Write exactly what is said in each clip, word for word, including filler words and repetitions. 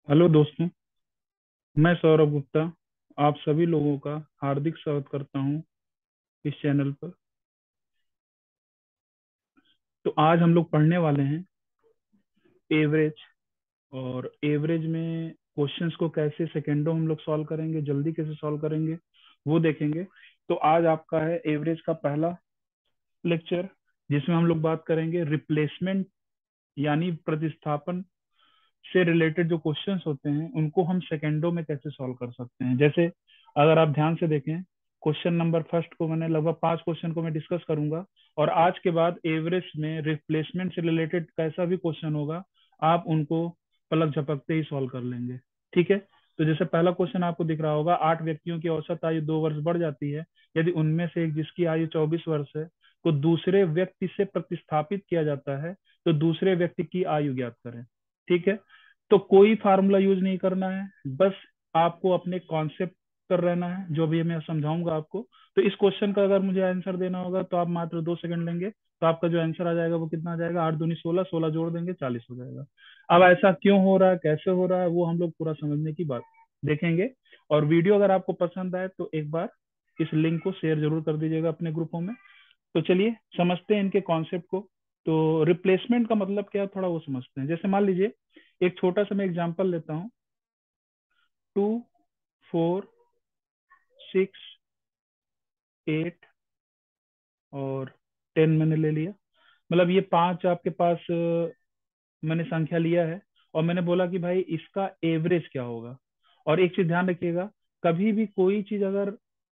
Hello दोस्तों। मैं सौरभ गुप्ता आप सभी लोगों का हार्दिक स्वागत करता हूं इस चैनल पर। तो आज हम लोग पढ़ने वाले हैं एवरेज। और एवरेज में क्वेश्चंस को कैसे सेकेंडों हम लोग सॉल्व करेंगे, जल्दी कैसे सॉल्व करेंगे, वो देखेंगे। तो आज आपका है एवरेज का पहला लेक्चर, जिसमें हम लोग बात करेंगे रिप्लेसमेंट यानी प्रतिस्थापन से रिलेटेड जो क्वेश्चंस होते हैं उनको हम सेकेंडों में कैसे सॉल्व कर सकते हैं। जैसे अगर आप ध्यान से देखें, क्वेश्चन नंबर फर्स्ट को मैंने लगभग पांच क्वेश्चन को मैं डिस्कस करूंगा। और आज के बाद एवरेज में रिप्लेसमेंट से रिलेटेड कैसा भी क्वेश्चन होगा आप उनको पलक झपकते ही सॉल्व कर लेंगे। ठीक है। तो जैसे पहला क्वेश्चन आपको दिख रहा होगा, आठ व्यक्तियों की औसत आयु दो वर्ष बढ़ जाती है यदि उनमें से एक जिसकी आयु चौबीस वर्ष है को दूसरे व्यक्ति से प्रतिस्थापित किया जाता है तो दूसरे व्यक्ति की आयु ज्ञात करें। ठीक है। तो कोई फार्मूला यूज नहीं करना है, बस आपको अपने कॉन्सेप्ट पर रहना है जो भी मैं समझाऊंगा आपको। तो इस क्वेश्चन का अगर मुझे आंसर देना होगा तो आप मात्र दो सेकंड लेंगे, तो आपका जो आंसर आ जाएगा वो कितना आ जाएगा, आठ दूनी सोलह, सोलह जोड़ देंगे चालीस हो जाएगा। अब ऐसा क्यों हो रहा है, कैसे हो रहा है, वो हम लोग पूरा समझने की बात देखेंगे। और वीडियो अगर आपको पसंद आए तो एक बार इस लिंक को शेयर जरूर कर दीजिएगा अपने ग्रुपों में। तो चलिए समझते हैं इनके कॉन्सेप्ट को। तो रिप्लेसमेंट का मतलब क्या है थोड़ा वो समझते हैं। जैसे मान लीजिए एक छोटा सा मैं एग्जांपल लेता हूँ। टू, फोर, सिक्स, एट और टेन मैंने ले लिया। मतलब ये पांच आपके पास अ, मैंने संख्या लिया है। और मैंने बोला कि भाई इसका एवरेज क्या होगा। और एक चीज ध्यान रखिएगा, कभी भी कोई चीज अगर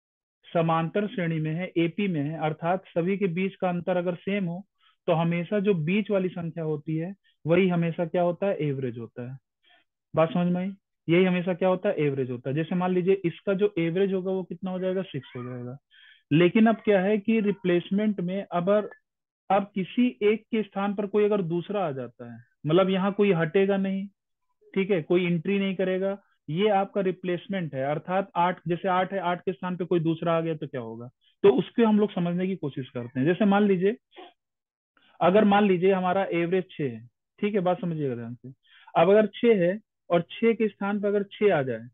समांतर श्रेणी में है, एपी में है, अर्थात सभी के बीच का अंतर अगर सेम हो, तो हमेशा जो बीच वाली संख्या होती है वही हमेशा क्या होता है, एवरेज होता है। बात समझ में आई। यही हमेशा क्या होता है, एवरेज होता है। जैसे मान लीजिए इसका जो एवरेज होगा वो कितना हो जाएगा, सिक्स हो जाएगा। लेकिन अब क्या है कि रिप्लेसमेंट में अगर अब किसी एक के स्थान पर कोई अगर दूसरा आ जाता है, मतलब यहाँ कोई हटेगा नहीं, ठीक है, कोई एंट्री नहीं करेगा, ये आपका रिप्लेसमेंट है। अर्थात आठ, जैसे आठ है, आठ के स्थान पे कोई दूसरा आ गया तो क्या होगा। तो उसके हम लोग समझने की कोशिश करते हैं। जैसे मान लीजिए, अगर मान लीजिए हमारा एवरेज छह है, ठीक है, बात समझिएगा ध्यान से। अब अगर छह है और छह के स्थान पर अगर छह आ जाए,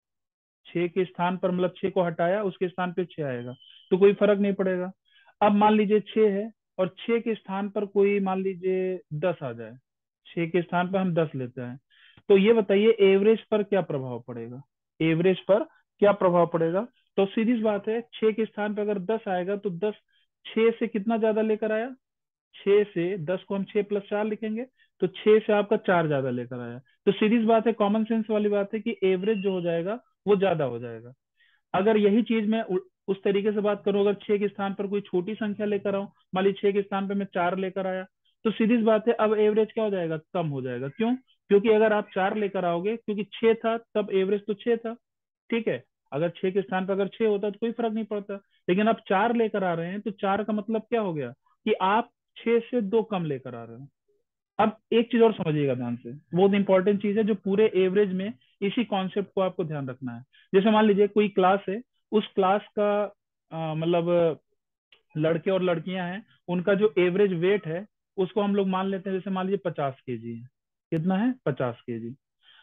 छह के स्थान पर मतलब छह को हटाया उसके स्थान पे छह आएगा तो कोई फर्क नहीं पड़ेगा। अब मान लीजिए छह है और छह के स्थान पर कोई मान लीजिए दस आ जाए, छह के स्थान पर हम दस लेते हैं, तो ये बताइए एवरेज पर क्या प्रभाव पड़ेगा, एवरेज पर क्या प्रभाव पड़ेगा। तो सीधी सी बात है, छह के स्थान पर अगर दस आएगा तो दस छह से कितना ज्यादा लेकर आया, छह से दस को हम छह प्लस चार लिखेंगे तो छह से आपका चार ज्यादा लेकर आया। तो सीधी सी बात है, कॉमन सेंस वाली बात है कि एवरेज जो हो जाएगा वो ज्यादा हो जाएगा। अगर यही चीज मैं उ- उस तरीके से बात करूं, अगर छह के स्थान पर कोई छोटी संख्या लेकर आऊं, मान लीजिए छह के स्थान पर मैं चार लेकर आया, तो सीधी सी बात है अब एवरेज क्या हो जाएगा, कम हो जाएगा। क्यों? क्योंकि अगर आप चार लेकर आओगे, क्योंकि छह था तब एवरेज तो छह था, ठीक है। अगर छह के स्थान पर अगर छह होता तो कोई फर्क नहीं पड़ता। लेकिन आप चार लेकर आ रहे हैं तो चार का मतलब क्या हो गया कि आप छह से दो कम लेकर आ रहे हो। अब एक चीज और समझिएगा ध्यान से, बहुत इंपॉर्टेंट चीज है जो पूरे एवरेज में इसी कॉन्सेप्ट को आपको ध्यान रखना है। जैसे मान लीजिए कोई क्लास है, उस क्लास का अ, मतलब लड़के और लड़कियां हैं, उनका जो एवरेज वेट है उसको हम लोग मान लेते हैं, जैसे मान लीजिए पचास केजी है। कितना है, पचास केजी।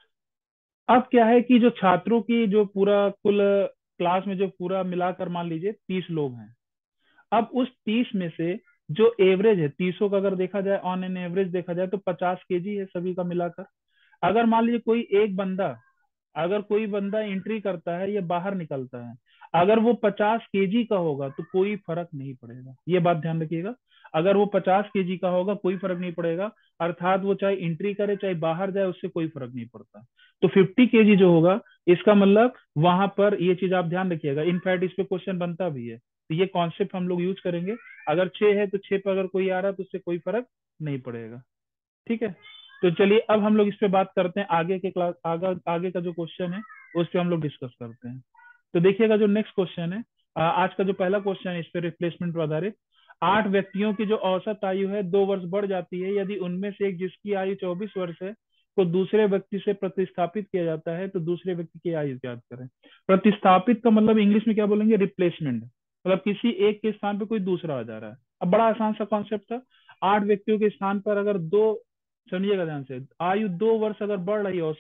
अब क्या है कि जो छात्रों की जो पूरा कुल क्लास में जो पूरा मिलाकर मान लीजिए तीस लोग हैं। अब उस तीस में से जो एवरेज है, तीसों का अगर देखा जाए, ऑन एन एवरेज देखा जाए तो पचास केजी है सभी का मिलाकर। अगर मान लीजिए कोई एक बंदा, अगर कोई बंदा एंट्री करता है या बाहर निकलता है, अगर वो पचास केजी का होगा तो कोई फर्क नहीं पड़ेगा, ये बात ध्यान रखिएगा। अगर वो पचास केजी का होगा कोई फर्क नहीं पड़ेगा, अर्थात वो चाहे एंट्री करे चाहे बाहर जाए उससे कोई फर्क नहीं पड़ता। तो फिफ्टी केजी जो होगा, इसका मतलब वहां पर ये चीज आप ध्यान रखिएगा, इनफैक्ट इस पे क्वेश्चन बनता भी है, तो ये कॉन्सेप्ट हम लोग यूज करेंगे। अगर छह है तो छह पर अगर कोई आ रहा है तो उससे कोई फर्क नहीं पड़ेगा। ठीक है। तो चलिए अब हम लोग इस पे बात करते हैं, आगे के क्लास आगे आगे का जो क्वेश्चन है उस पे हम लोग डिस्कस करते हैं। तो देखिएगा जो नेक्स्ट क्वेश्चन है, आ, आज का जो पहला क्वेश्चन है इस पे रिप्लेसमेंट पर आधारित। आठ व्यक्तियों की जो औसत आयु है दो वर्ष बढ़ जाती है यदि उनमें से एक जिसकी आयु चौबीस वर्ष है को दूसरे व्यक्ति से प्रतिस्थापित किया जाता है तो दूसरे व्यक्ति की आयु ज्ञात करें। प्रतिस्थापित का मतलब इंग्लिश में क्या बोलेंगे, रिप्लेसमेंट। मतलब किसी एक के स्थान पे कोई दूसरा आ जा रहा है। अब बड़ा आसान सा कॉन्सेप्ट था, आठ व्यक्तियों के स्थान पर अगर दो, समझिएगा ध्यान से, आयु दो वर्ष अगर बढ़ रही है औसत,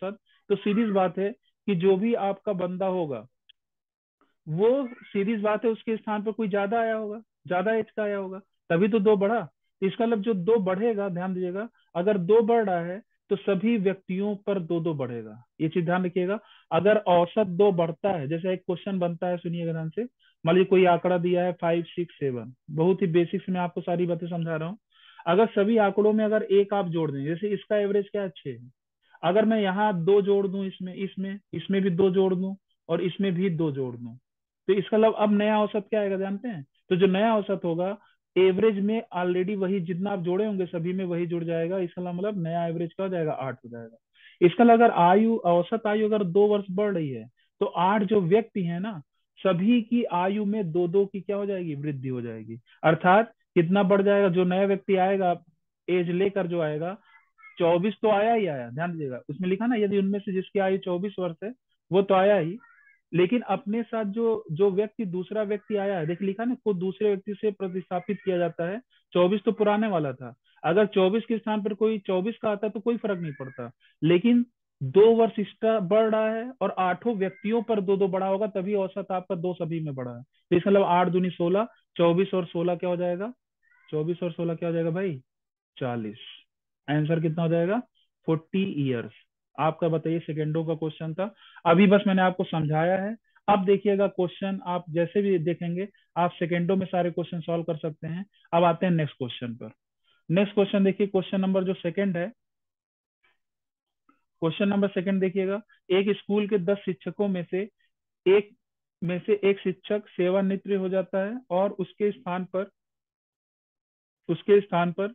तो सीधी सी बात है कि जो भी आपका बंदा होगा वो, सीधी सी बात है, उसके स्थान पर कोई ज्यादा आया होगा, ज्यादा एज का आया होगा, तभी तो दो बढ़ा। इसका मतलब जो दो बढ़ेगा, ध्यान दीजिएगा, अगर दो बढ़ रहा है तो सभी व्यक्तियों पर दो दो बढ़ेगा, ये चीज ध्यान रखिएगा। अगर औसत दो बढ़ता है, जैसे एक क्वेश्चन बनता है, सुनिएगा ध्यान से। मान लीजिए कोई आंकड़ा दिया है फाइव सिक्स सेवन, बहुत ही बेसिक से मैं आपको सारी बातें समझा रहा हूँ। अगर सभी आंकड़ों में अगर एक आप जोड़ दें, जैसे इसका एवरेज क्या है, छह है, अगर मैं यहाँ दो जोड़ दूं, इसमें इसमें इसमें भी दो जोड़ दूं और इसमें भी दो जोड़ दूं, तो इसका मतलब अब नया औसत क्या आएगा जानते हैं? तो जो नया औसत होगा, एवरेज में ऑलरेडी वही जितना आप जोड़े होंगे सभी में वही जुड़ जाएगा, इसका मतलब नया एवरेज क्या हो जाएगा, आठ हो जाएगा। इसका मतलब अगर आयु, औसत आयु अगर दो वर्ष बढ़ रही है, तो आठ जो व्यक्ति है ना, सभी की आयु में दो दो की क्या हो जाएगी, वृद्धि हो जाएगी। अर्थात कितना बढ़ जाएगा, जो नया व्यक्ति आएगा एज लेकर जो आएगा, चौबीस तो आया ही आया, ध्यान दीजिएगा, उसमें लिखा ना, यदि उनमें से जिसकी आयु चौबीस वर्ष है वो तो आया ही। लेकिन अपने साथ जो जो व्यक्ति, दूसरा व्यक्ति आया है, देखिए लिखा ना, को दूसरे व्यक्ति से प्रतिस्थापित किया जाता है। चौबीस तो पुराने वाला था, अगर चौबीस के स्थान पर कोई चौबीस का आता तो कोई फर्क नहीं पड़ता। लेकिन दो वर्ष एक्स्ट्रा बढ़ रहा है और आठों व्यक्तियों पर दो दो बढ़ा होगा, तभी औसत आपका दो सभी में बढ़ा है। तो इसका मतलब आठ दूनी सोलह, चौबीस और सोलह क्या हो जाएगा, चौबीस और सोलह क्या हो जाएगा भाई, चालीस। आंसर कितना हो जाएगा, फोर्टी ईयर्स। आपका बताइए, सेकेंडों का क्वेश्चन था। अभी बस मैंने आपको समझाया है। अब देखिएगा क्वेश्चन, आप जैसे भी देखेंगे आप सेकेंडों में सारे क्वेश्चन सॉल्व कर सकते हैं। अब आते हैं नेक्स्ट क्वेश्चन पर। नेक्स्ट क्वेश्चन देखिए, क्वेश्चन नंबर जो सेकंड है, क्वेश्चन नंबर सेकंड देखिएगा। एक स्कूल के दस शिक्षकों में से एक में से एक शिक्षक सेवानिवृत्त हो जाता है और उसके स्थान पर उसके स्थान पर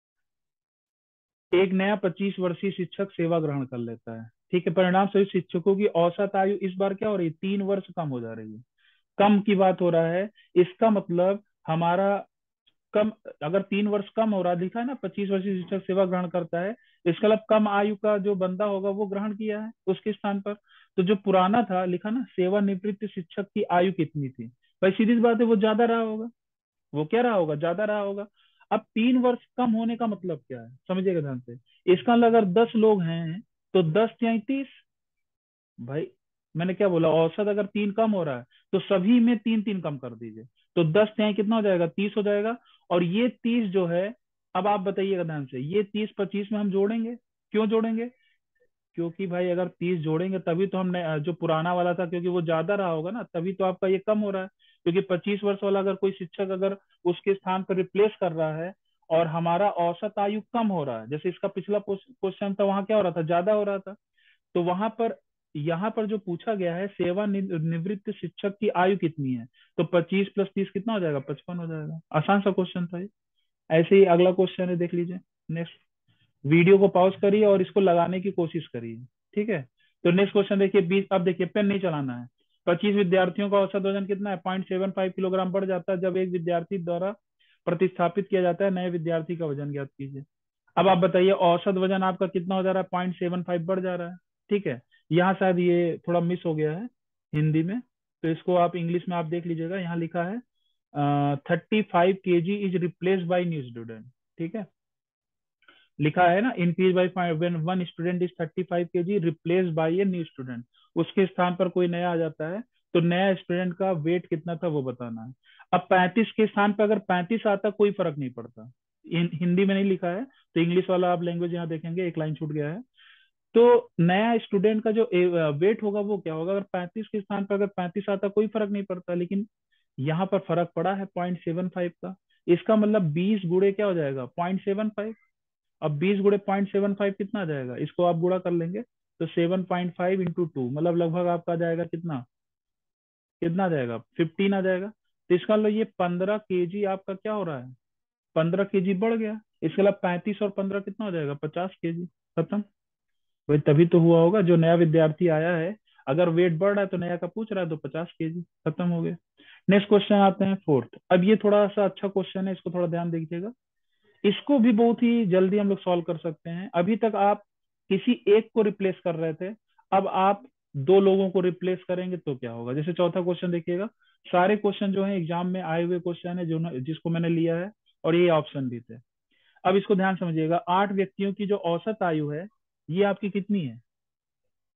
एक नया पच्चीस वर्षीय शिक्षक सेवा ग्रहण कर लेता है। ठीक है, परिणाम स्वरूप शिक्षकों की औसत आयु इस बार क्या हो रही है, तीन वर्ष कम हो जा रही है। कम की बात हो रहा है, इसका मतलब हमारा कम, अगर तीन वर्ष कम हो रहा है, लिखा है ना पच्चीस वर्षीय शिक्षक सेवा ग्रहण करता है, इसका मतलब कम आयु का जो बंदा होगा वो ग्रहण किया है उसके स्थान पर। तो जो पुराना था, लिखा ना सेवानिवृत्त शिक्षक की आयु कितनी थी, भाई सीधी सी बात है वो ज्यादा रहा होगा, वो क्या रहा होगा, ज्यादा रहा होगा। अब तीन वर्ष कम होने का मतलब क्या है, समझिएगा ध्यान से। इसका मतलब अगर दस लोग हैं तो दस तिहाई तीस, भाई मैंने क्या बोला, औसत अगर तीन कम हो रहा है तो सभी में तीन तीन कम कर दीजिए, तो दस तिहाई कितना हो जाएगा, तीस हो जाएगा। और ये तीस जो है, अब आप बताइएगा ध्यान से, ये तीस पच्चीस में हम जोड़ेंगे, क्यों जोड़ेंगे, क्योंकि भाई अगर तीस जोड़ेंगे तभी तो हमने जो पुराना वाला था, क्योंकि वो ज्यादा रहा होगा ना, तभी तो आपका ये कम हो रहा है। क्योंकि पच्चीस वर्ष वाला अगर कोई शिक्षक अगर उसके स्थान पर रिप्लेस कर रहा है और हमारा औसत आयु कम हो रहा है, जैसे इसका पिछला क्वेश्चन था वहां क्या हो रहा था, ज्यादा हो रहा था, तो वहां पर, यहाँ पर जो पूछा गया है सेवा निवृत्त शिक्षक की आयु कितनी है, तो पच्चीस प्लस तीस कितना हो जाएगा, पचपन हो जाएगा। आसान सा क्वेश्चन था ये। ऐसे ही अगला क्वेश्चन है, देख लीजिए। नेक्स्ट, वीडियो को पॉज करिए और इसको लगाने की कोशिश करिए, ठीक है। तो नेक्स्ट क्वेश्चन देखिए, बीस, अब देखिए पेन नहीं चलाना है। पच्चीस विद्यार्थियों का औसत वजन कितना है, पॉइंट सेवन फाइव किलोग्राम बढ़ जाता है जब एक विद्यार्थी द्वारा प्रतिस्थापित किया जाता है, नए विद्यार्थी का वजन ज्ञात कीजिए। अब आप बताइए, औसत वजन आपका कितना हो जा रहा है, पॉइंट सेवन फाइव बढ़ जा रहा है, ठीक है। यहाँ शायद ये थोड़ा मिस हो गया है हिंदी में, तो इसको आप इंग्लिश में आप देख लीजिएगा, यहाँ लिखा है thirty five K G is replace by new student, ठीक है, लिखा है ना, increase by when one student is thirty five K G replace by a new student, उसके स्थान पर कोई नया आ जाता है, तो नया स्टूडेंट का वेट कितना था वो बताना है। अब पैंतीस के स्थान पर अगर पैंतीस आता कोई फर्क नहीं पड़ता, हिंदी में नहीं लिखा है, तो इंग्लिश वाला आप लैंग्वेज यहाँ देखेंगे, एक लाइन छूट गया है। तो नया स्टूडेंट का जो वेट होगा वो क्या होगा, अगर पैंतीस के स्थान पर अगर पैंतीस आता कोई फर्क नहीं पड़ता, लेकिन यहाँ पर फर्क पड़ा है पॉइंट सेवन फाइव का। इसका मतलब बीस गुड़े क्या हो जाएगा, पॉइंट सेवन फाइव। अब बीस गुड़े पॉइंट सेवन फाइव कितना आ जाएगा, इसको आप गुणा कर लेंगे तो seven point five into two, मतलब लगभग आपका आ जाएगा कितना, कितना आ जाएगा, फिफ्टीन आ जाएगा। तो इसका मतलब ये पंद्रह केजी आपका क्या हो रहा है, पंद्रह केजी बढ़ गया। इसके अलावा पैंतीस और पंद्रह कितना हो जाएगा, पचास केजी। खत्म। भाई तभी तो हुआ होगा, जो नया विद्यार्थी आया है अगर वेट बढ़ रहा है तो नया का पूछ रहा है तो पचास केजी, खत्म हो गया। नेक्स्ट क्वेश्चन आते हैं फोर्थ। अब ये थोड़ा सा अच्छा क्वेश्चन है, इसको थोड़ा ध्यान दीजिएगा। इसको भी बहुत ही जल्दी हम लोग सॉल्व कर सकते हैं। अभी तक आप किसी एक को रिप्लेस कर रहे थे, अब आप दो लोगों को रिप्लेस करेंगे तो क्या होगा। जैसे चौथा क्वेश्चन देखिएगा, सारे क्वेश्चन जो है एग्जाम में आए हुए क्वेश्चन है, जो जिसको मैंने लिया है, और ये ऑप्शन भी थे। अब इसको ध्यान समझिएगा, आठ व्यक्तियों की जो औसत आयु है ये आपकी कितनी है,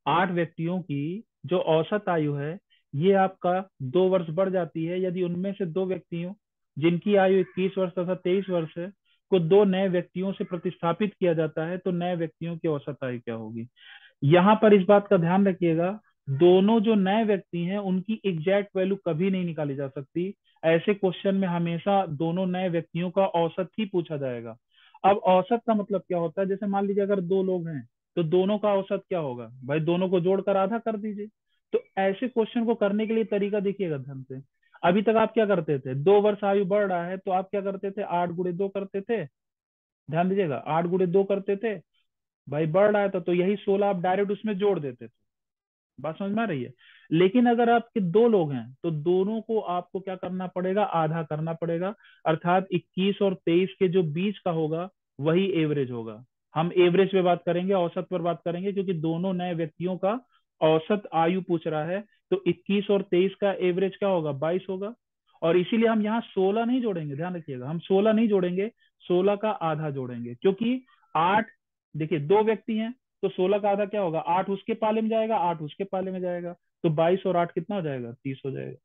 आठ व्यक्तियों की जो औसत आयु है ये आपका दो वर्ष बढ़ जाती है यदि उनमें से दो व्यक्तियों जिनकी आयु इक्कीस वर्ष तथा तेईस वर्ष है को दो नए व्यक्तियों से प्रतिस्थापित किया जाता है तो नए व्यक्तियों की औसत आयु क्या होगी। यहाँ पर इस बात का ध्यान रखिएगा, दोनों जो नए व्यक्ति हैं उनकी एग्जैक्ट वैल्यू कभी नहीं निकाली जा सकती। ऐसे क्वेश्चन में हमेशा दोनों नए व्यक्तियों का औसत ही पूछा जाएगा। अब औसत का मतलब क्या होता है, जैसे मान लीजिए अगर दो लोग हैं तो दोनों का औसत क्या होगा भाई, दोनों को जोड़कर आधा कर दीजिए। तो ऐसे क्वेश्चन को करने के लिए तरीका देखिएगा ध्यान से। अभी तक आप क्या करते थे, दो वर्ष आयु बढ़ रहा है तो आप क्या करते थे, आठ गुणे दो करते थे। ध्यान दीजिएगा, आठ गुणे दो करते थे, भाई बढ़ रहा है तो, तो यही सोलह आप डायरेक्ट उसमें जोड़ देते थे। बात समझ में आ रही है। लेकिन अगर आपके दो लोग हैं तो दोनों को आपको क्या करना पड़ेगा, आधा करना पड़ेगा। अर्थात इक्कीस और तेईस के जो बीच का होगा वही एवरेज होगा। हम एवरेज पे बात करेंगे, औसत पर बात करेंगे, क्योंकि दोनों नए व्यक्तियों का औसत आयु पूछ रहा है। तो इक्कीस और तेईस का एवरेज क्या होगा, बाईस होगा। और इसीलिए हम यहाँ सोलह नहीं जोड़ेंगे, ध्यान रखिएगा, हम सोलह नहीं जोड़ेंगे, सोलह का आधा जोड़ेंगे। क्योंकि आठ, देखिए दो व्यक्ति हैं तो सोलह का आधा क्या होगा, आठ उसके पाले में जाएगा, आठ उसके पाले में जाएगा, तो बाईस और आठ कितना हो जाएगा, तीस हो जाएगा।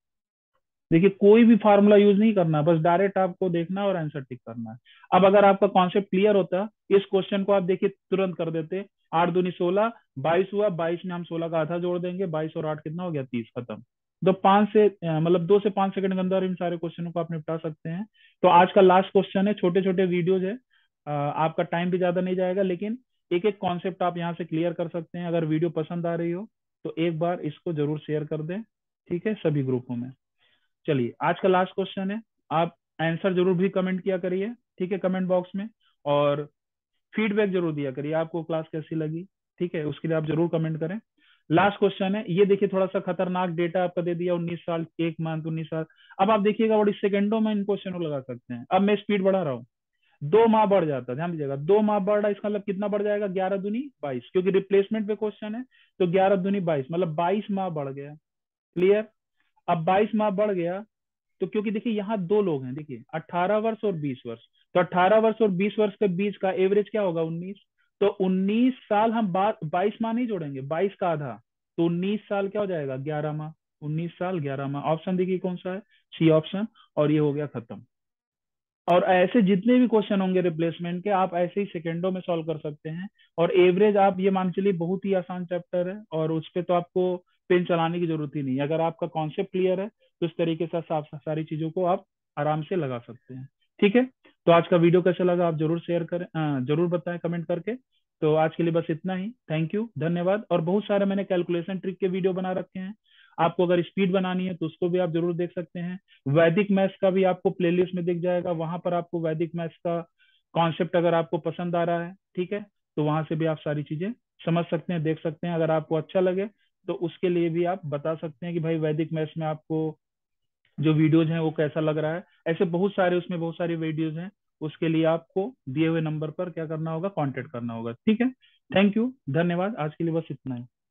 देखिए कोई भी फार्मूला यूज नहीं करना, बस डायरेक्ट आपको देखना है और आंसर टिक करना है। अब अगर आपका कॉन्सेप्ट क्लियर होता, इस क्वेश्चन को आप देखिए तुरंत कर देते। आठ दूनी सोलह, बाईस हुआ, बाईस में हम सोलह का आधा जोड़ देंगे, बाईस और आठ कितना हो गया, तीस, खत्म। तो पांच से अ, मतलब दो से पांच सेकंड के अंदर इन सारे क्वेश्चनों को आप निपटा सकते हैं। तो आज का लास्ट क्वेश्चन है, छोटे छोटे वीडियोज है, अ, आपका टाइम भी ज्यादा नहीं जाएगा, लेकिन एक एक कॉन्सेप्ट आप यहाँ से क्लियर कर सकते हैं। अगर वीडियो पसंद आ रही हो तो एक बार इसको जरूर शेयर कर दें, ठीक है, सभी ग्रुपों में। चलिए आज का लास्ट क्वेश्चन है, आप आंसर जरूर भी कमेंट किया करिए, ठीक है, कमेंट बॉक्स में। और फीडबैक जरूर दिया करिए, आपको क्लास कैसी लगी, ठीक है, उसके लिए आप जरूर कमेंट करें। लास्ट क्वेश्चन है, ये देखिए थोड़ा सा खतरनाक डेटा आपका दे दिया, उन्नीस साल, एक मंथ, उन्नीस साल। अब आप देखिएगा बड़ी सेकंडों में इन क्वेश्चन को लगा सकते हैं। अब मैं स्पीड बढ़ा रहा हूँ, दो माह बढ़ जाता है, ध्यान दीजिएगा, दो माह बढ़ रहा है, इसका मतलब कितना बढ़ जाएगा, ग्यारह दूनी बाईस, क्योंकि रिप्लेसमेंट पे क्वेश्चन है। तो ग्यारह दूनी बाईस मतलब बाईस माह बढ़ गया। क्लियर। अब बाईस माह बढ़ गया तो, क्योंकि देखिए यहाँ दो लोग हैं, देखिए अट्ठारह वर्ष और बीस वर्ष, तो अट्ठारह वर्ष और बीस वर्ष के बीच का एवरेज क्या होगा, उन्नीस। तो उन्नीस साल हम बाईस माह नहीं जोड़ेंगे, बाईस का आधा, तो उन्नीस साल क्या हो जाएगा, ग्यारह माह। उन्नीस साल ग्यारह माह, ऑप्शन देखिए कौन सा है, सी ऑप्शन। और ये हो गया खत्म। और ऐसे जितने भी क्वेश्चन होंगे रिप्लेसमेंट के, आप ऐसे ही सेकेंडों में सॉल्व कर सकते हैं। और एवरेज आप ये मान चलिए बहुत ही आसान चैप्टर है, और उस पर तो आपको पेन चलाने की जरूरत ही नहीं है। अगर आपका कॉन्सेप्ट क्लियर है तो इस तरीके से आप सारी चीजों को आप आराम से लगा सकते हैं, ठीक है। तो आज का वीडियो कैसा लगा आप जरूर शेयर करें, अ, जरूर बताएं कमेंट करके। तो आज के लिए बस इतना ही, थैंक यू, धन्यवाद। और बहुत सारे मैंने कैलकुलेशन ट्रिक के वीडियो बना रखे हैं, आपको अगर स्पीड बनानी है तो उसको भी आप जरूर देख सकते हैं। वैदिक मैथ्स का भी आपको प्लेलिस्ट में दिख जाएगा, वहां पर आपको वैदिक मैथ्स का कॉन्सेप्ट अगर आपको पसंद आ रहा है, ठीक है, तो वहां से भी आप सारी चीजें समझ सकते हैं, देख सकते हैं। अगर आपको अच्छा लगे तो उसके लिए भी आप बता सकते हैं कि भाई वैदिक मैथ्स में आपको जो वीडियोज हैं वो कैसा लग रहा है। ऐसे बहुत सारे उसमें बहुत सारी वीडियोज हैं, उसके लिए आपको दिए हुए नंबर पर क्या करना होगा, कांटेक्ट करना होगा, ठीक है। थैंक यू, धन्यवाद, आज के लिए बस इतना ही।